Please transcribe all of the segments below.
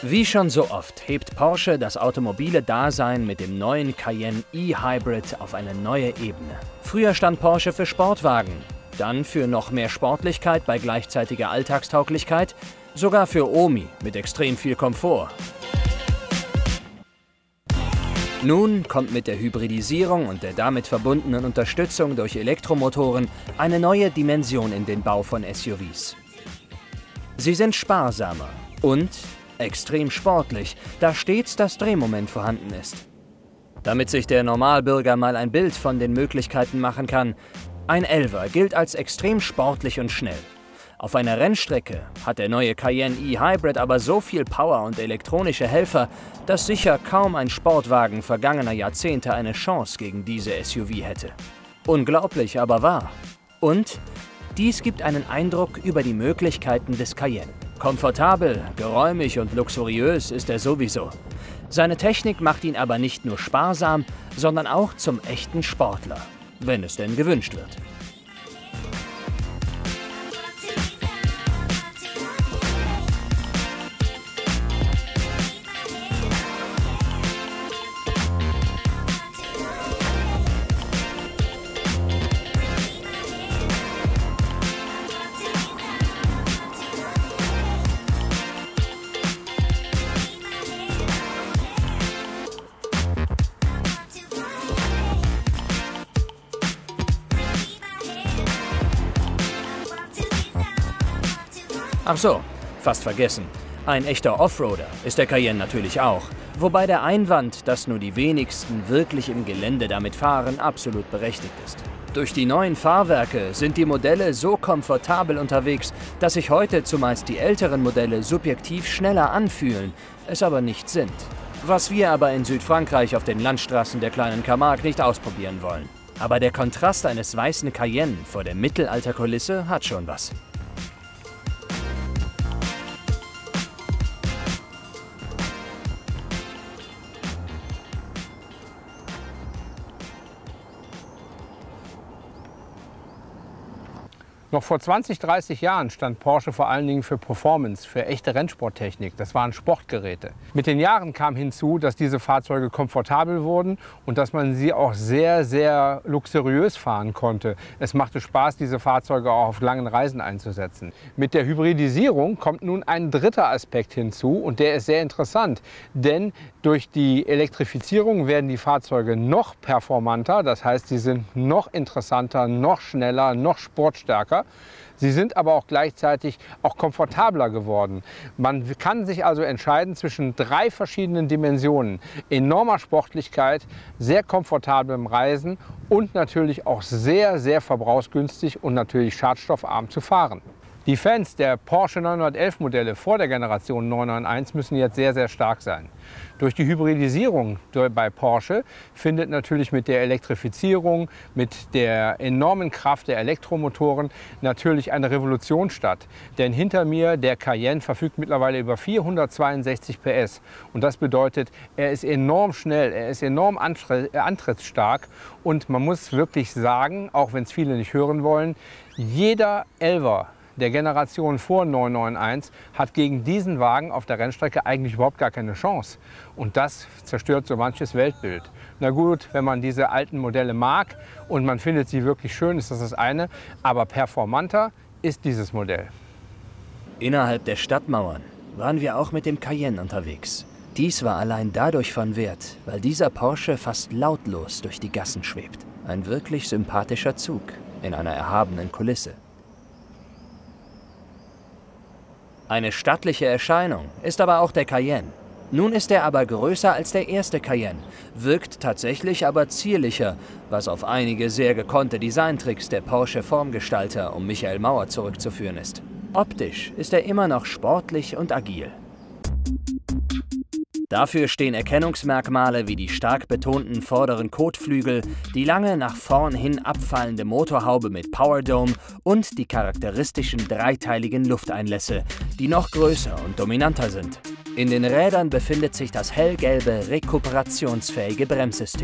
Wie schon so oft hebt Porsche das automobile Dasein mit dem neuen Cayenne E-Hybrid auf eine neue Ebene. Früher stand Porsche für Sportwagen, dann für noch mehr Sportlichkeit bei gleichzeitiger Alltagstauglichkeit, sogar für Omi mit extrem viel Komfort. Nun kommt mit der Hybridisierung und der damit verbundenen Unterstützung durch Elektromotoren eine neue Dimension in den Bau von SUVs. Sie sind sparsamer und extrem sportlich, da stets das Drehmoment vorhanden ist. Damit sich der Normalbürger mal ein Bild von den Möglichkeiten machen kann, ein 11er gilt als extrem sportlich und schnell. Auf einer Rennstrecke hat der neue Cayenne E-Hybrid aber so viel Power und elektronische Helfer, dass sicher kaum ein Sportwagen vergangener Jahrzehnte eine Chance gegen diese SUV hätte. Unglaublich, aber wahr. Und dies gibt einen Eindruck über die Möglichkeiten des Cayenne. Komfortabel, geräumig und luxuriös ist er sowieso. Seine Technik macht ihn aber nicht nur sparsam, sondern auch zum echten Sportler, wenn es denn gewünscht wird. Ach so, fast vergessen. Ein echter Offroader ist der Cayenne natürlich auch. Wobei der Einwand, dass nur die wenigsten wirklich im Gelände damit fahren, absolut berechtigt ist. Durch die neuen Fahrwerke sind die Modelle so komfortabel unterwegs, dass sich heute zumeist die älteren Modelle subjektiv schneller anfühlen, es aber nicht sind. Was wir aber in Südfrankreich auf den Landstraßen der kleinen Camargue nicht ausprobieren wollen. Aber der Kontrast eines weißen Cayenne vor der Mittelalterkulisse hat schon was. Noch vor 20, 30 Jahren stand Porsche vor allen Dingen für Performance, für echte Rennsporttechnik. Das waren Sportgeräte. Mit den Jahren kam hinzu, dass diese Fahrzeuge komfortabel wurden und dass man sie auch sehr, sehr luxuriös fahren konnte. Es machte Spaß, diese Fahrzeuge auch auf langen Reisen einzusetzen. Mit der Hybridisierung kommt nun ein dritter Aspekt hinzu und der ist sehr interessant. Denn durch die Elektrifizierung werden die Fahrzeuge noch performanter, das heißt, sie sind noch interessanter, noch schneller, noch sportstärker. Sie sind aber auch gleichzeitig auch komfortabler geworden. Man kann sich also entscheiden zwischen drei verschiedenen Dimensionen. Enormer Sportlichkeit, sehr komfortablem Reisen und natürlich auch sehr, sehr verbrauchsgünstig und natürlich schadstoffarm zu fahren. Die Fans der Porsche 911 Modelle vor der Generation 991 müssen jetzt sehr, sehr stark sein. Durch die Hybridisierung bei Porsche findet natürlich mit der Elektrifizierung, mit der enormen Kraft der Elektromotoren natürlich eine Revolution statt. Denn hinter mir, der Cayenne, verfügt mittlerweile über 462 PS. Und das bedeutet, er ist enorm schnell, er ist enorm antrittsstark. Und man muss wirklich sagen, auch wenn es viele nicht hören wollen, jeder 11er der Generation vor 991 hat gegen diesen Wagen auf der Rennstrecke eigentlich überhaupt gar keine Chance. Und das zerstört so manches Weltbild. Na gut, wenn man diese alten Modelle mag und man findet sie wirklich schön, ist das das eine. Aber performanter ist dieses Modell. Innerhalb der Stadtmauern waren wir auch mit dem Cayenne unterwegs. Dies war allein dadurch von Wert, weil dieser Porsche fast lautlos durch die Gassen schwebt. Ein wirklich sympathischer Zug in einer erhabenen Kulisse. Eine stattliche Erscheinung ist aber auch der Cayenne. Nun ist er aber größer als der erste Cayenne, wirkt tatsächlich aber zierlicher, was auf einige sehr gekonnte Designtricks der Porsche-Formgestalter um Michael Mauer zurückzuführen ist. Optisch ist er immer noch sportlich und agil. Dafür stehen Erkennungsmerkmale wie die stark betonten vorderen Kotflügel, die lange nach vorn hin abfallende Motorhaube mit Powerdome und die charakteristischen dreiteiligen Lufteinlässe, die noch größer und dominanter sind. In den Rädern befindet sich das hellgelbe, rekuperationsfähige Bremssystem.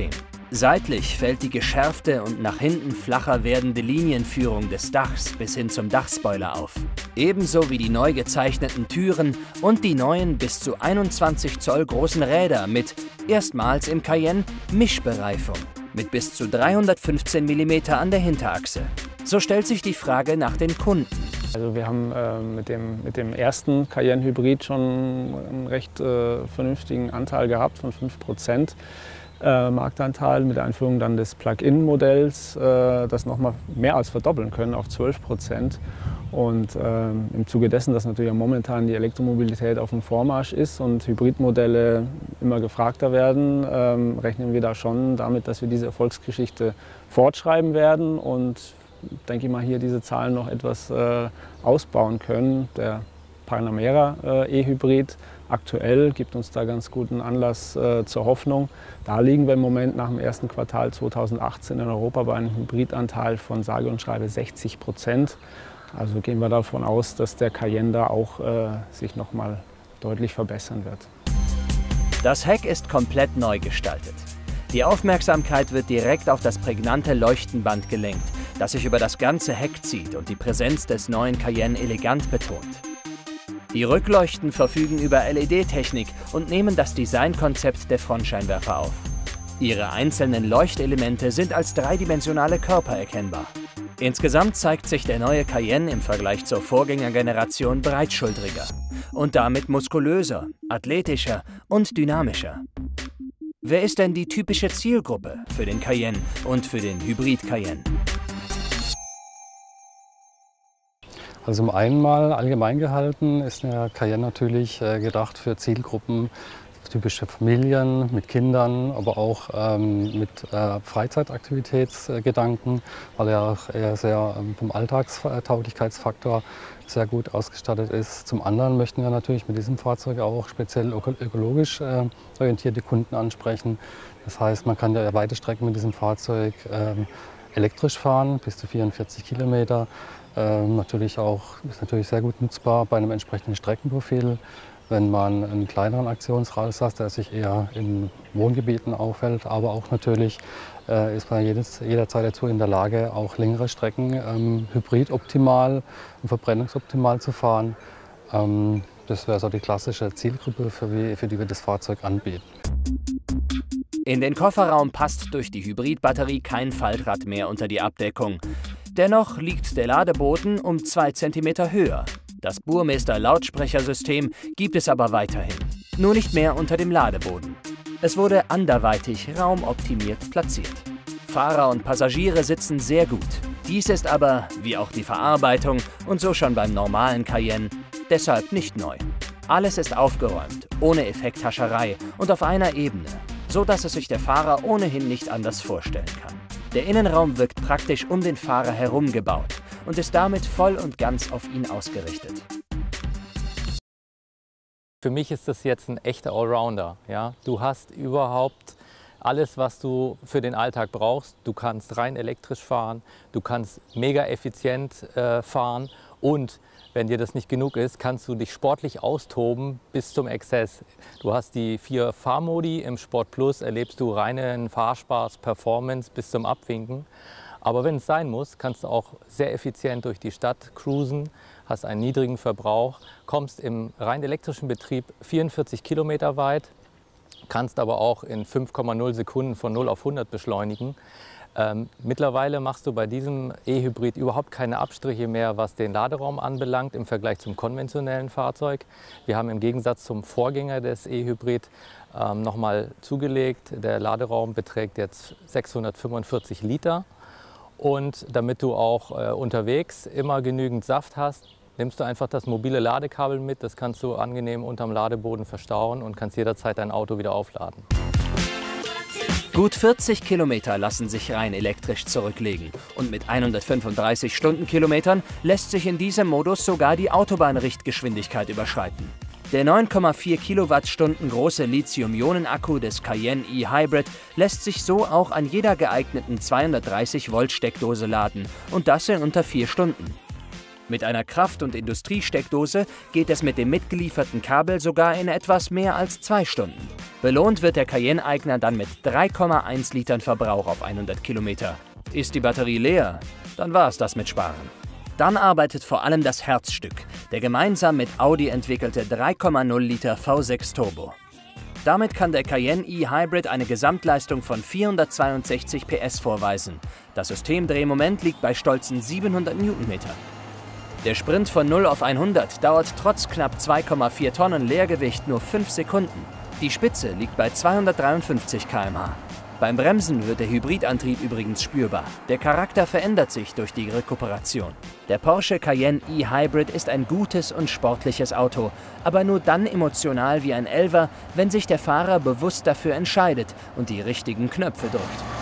Seitlich fällt die geschärfte und nach hinten flacher werdende Linienführung des Dachs bis hin zum Dachspoiler auf. Ebenso wie die neu gezeichneten Türen und die neuen bis zu 21 Zoll großen Räder mit, erstmals im Cayenne, Mischbereifung mit bis zu 315 mm an der Hinterachse. So stellt sich die Frage nach den Kunden. Also wir haben mit dem ersten Cayenne Hybrid schon einen recht vernünftigen Anteil gehabt von 5%. Marktanteil mit der Einführung dann des Plug-in-Modells, das nochmal mehr als verdoppeln können auf 12%. Und im Zuge dessen, dass natürlich momentan die Elektromobilität auf dem Vormarsch ist und Hybridmodelle immer gefragter werden, rechnen wir da schon damit, dass wir diese Erfolgsgeschichte fortschreiben werden und denke ich mal, hier diese Zahlen noch etwas ausbauen können. Der Panamera E-Hybrid aktuell gibt uns da ganz guten Anlass zur Hoffnung. Da liegen wir im Moment nach dem ersten Quartal 2018 in Europa bei einem Hybridanteil von sage und schreibe 60%. Also gehen wir davon aus, dass der Cayenne da auch sich noch mal deutlich verbessern wird. Das Heck ist komplett neu gestaltet. Die Aufmerksamkeit wird direkt auf das prägnante Leuchtenband gelenkt, das sich über das ganze Heck zieht und die Präsenz des neuen Cayenne elegant betont. Die Rückleuchten verfügen über LED-Technik und nehmen das Designkonzept der Frontscheinwerfer auf. Ihre einzelnen Leuchtelemente sind als dreidimensionale Körper erkennbar. Insgesamt zeigt sich der neue Cayenne im Vergleich zur Vorgängergeneration breitschultriger und damit muskulöser, athletischer und dynamischer. Wer ist denn die typische Zielgruppe für den Cayenne und für den Hybrid Cayenne? Also zum einen mal allgemein gehalten ist der Cayenne natürlich gedacht für Zielgruppen, typische Familien mit Kindern, aber auch mit Freizeitaktivitätsgedanken, weil er auch eher sehr vom Alltagstauglichkeitsfaktor sehr gut ausgestattet ist. Zum anderen möchten wir natürlich mit diesem Fahrzeug auch speziell ökologisch orientierte Kunden ansprechen. Das heißt, man kann ja weite Strecken mit diesem Fahrzeug elektrisch fahren, bis zu 44 Kilometer. Natürlich ist natürlich sehr gut nutzbar bei einem entsprechenden Streckenprofil. Wenn man einen kleineren Aktionsradius hat, der sich eher in Wohngebieten aufhält, aber auch natürlich ist man jederzeit dazu in der Lage, auch längere Strecken hybridoptimal und verbrennungsoptimal zu fahren. Das wäre so die klassische Zielgruppe, für die wir das Fahrzeug anbieten. In den Kofferraum passt durch die Hybridbatterie kein Faltrad mehr unter die Abdeckung. Dennoch liegt der Ladeboden um 2 cm höher. Das Burmester-Lautsprechersystem gibt es aber weiterhin, nur nicht mehr unter dem Ladeboden. Es wurde anderweitig raumoptimiert platziert. Fahrer und Passagiere sitzen sehr gut. Dies ist aber, wie auch die Verarbeitung und so schon beim normalen Cayenne, deshalb nicht neu. Alles ist aufgeräumt, ohne Effekthascherei und auf einer Ebene, so dass es sich der Fahrer ohnehin nicht anders vorstellen kann. Der Innenraum wirkt praktisch um den Fahrer herum gebaut und ist damit voll und ganz auf ihn ausgerichtet. Für mich ist das jetzt ein echter Allrounder. Ja? Du hast überhaupt alles, was du für den Alltag brauchst. Du kannst rein elektrisch fahren, du kannst mega effizient fahren und wenn dir das nicht genug ist, kannst du dich sportlich austoben bis zum Exzess. Du hast die 4 Fahrmodi, im Sport Plus erlebst du reinen Fahrspaß, Performance bis zum Abwinken. Aber wenn es sein muss, kannst du auch sehr effizient durch die Stadt cruisen, hast einen niedrigen Verbrauch, kommst im rein elektrischen Betrieb 44 Kilometer weit, kannst aber auch in 5,0 Sekunden von 0 auf 100 beschleunigen. Mittlerweile machst du bei diesem E-Hybrid überhaupt keine Abstriche mehr, was den Laderaum anbelangt im Vergleich zum konventionellen Fahrzeug. Wir haben im Gegensatz zum Vorgänger des E-Hybrid nochmal zugelegt. Der Laderaum beträgt jetzt 645 Liter. Und damit du auch unterwegs immer genügend Saft hast, nimmst du einfach das mobile Ladekabel mit. Das kannst du angenehm unterm Ladeboden verstauen und kannst jederzeit dein Auto wieder aufladen. Gut 40 Kilometer lassen sich rein elektrisch zurücklegen und mit 135 Stundenkilometern lässt sich in diesem Modus sogar die Autobahnrichtgeschwindigkeit überschreiten. Der 9,4 Kilowattstunden große Lithium-Ionen-Akku des Cayenne E-Hybrid lässt sich so auch an jeder geeigneten 230 Volt Steckdose laden und das in unter 4 Stunden. Mit einer Kraft- und Industriesteckdose geht es mit dem mitgelieferten Kabel sogar in etwas mehr als 2 Stunden. Belohnt wird der Cayenne-Eigner dann mit 3,1 Litern Verbrauch auf 100 Kilometer. Ist die Batterie leer, dann war es das mit Sparen. Dann arbeitet vor allem das Herzstück, der gemeinsam mit Audi entwickelte 3,0 Liter V6 Turbo. Damit kann der Cayenne e-Hybrid eine Gesamtleistung von 462 PS vorweisen. Das Systemdrehmoment liegt bei stolzen 700 Newtonmeter. Der Sprint von 0 auf 100 dauert trotz knapp 2,4 Tonnen Leergewicht nur 5 Sekunden. Die Spitze liegt bei 253 km/h. Beim Bremsen wird der Hybridantrieb übrigens spürbar. Der Charakter verändert sich durch die Rekuperation. Der Porsche Cayenne e-Hybrid ist ein gutes und sportliches Auto, aber nur dann emotional wie ein Elfer, wenn sich der Fahrer bewusst dafür entscheidet und die richtigen Knöpfe drückt.